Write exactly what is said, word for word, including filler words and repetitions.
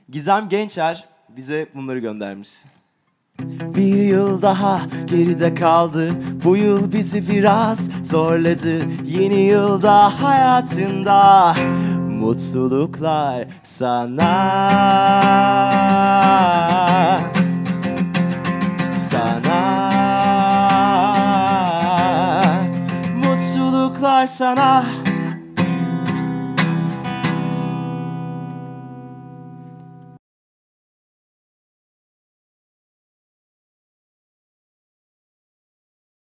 Gizem Gençer bize bunları göndermiş. Bir yıl daha geride kaldı. Bu yıl bizi biraz zorladı. Yeni yılda hayatında mutluluklar sana.